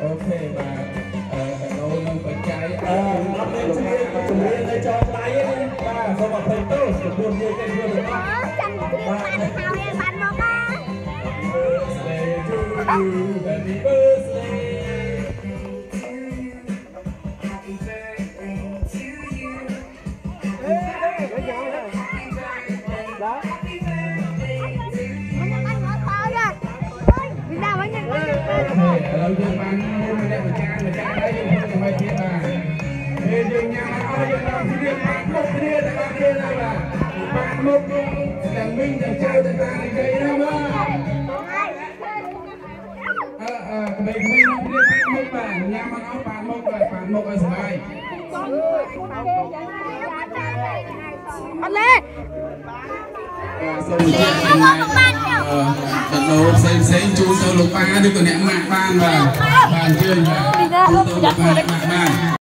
ok bà nấu nông bánh trái làm nên chúng liên đây cho tay ấy bà không mà thấy tốt được buồn như cái buồn được chẳng thiên bạn nào em bạn một á. Happy birthdayเราจะมันไม่ได้มาจ้างได้ยังไม่เทียบมาเรียนยังเอาอย่างเราที่เรียนมาลบเรียนแต่บางเรียนอะไรมาลบแต่วิ่งแต่เจ้าแต่ตาในใจนะว่าไม่เรียนปานมุกแต่ยังมันเอาปานมุกเลยปานมุกสบาย Lên. Đồ xây chú sơ lục ba đi của nẹ mạng ban và bàn chơi và chú sơ lục ba